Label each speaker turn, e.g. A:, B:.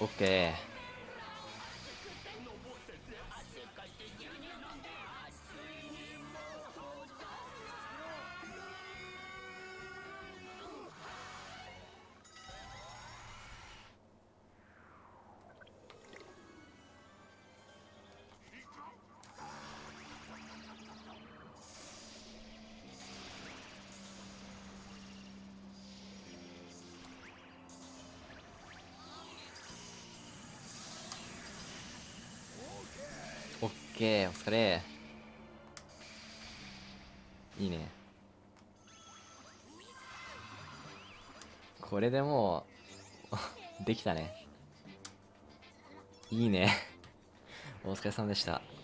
A: オッケー、オッケー、お疲れ。いいね。これでもうできたね。いいね。お疲れ様でした。